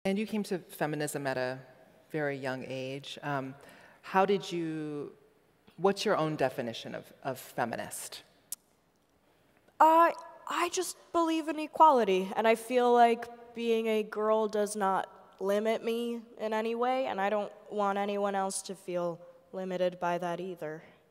And you came to feminism at a very young age. What's your own definition of feminist? I just believe in equality, and I feel like being a girl does not limit me in any way, and I don't want anyone else to feel limited by that either.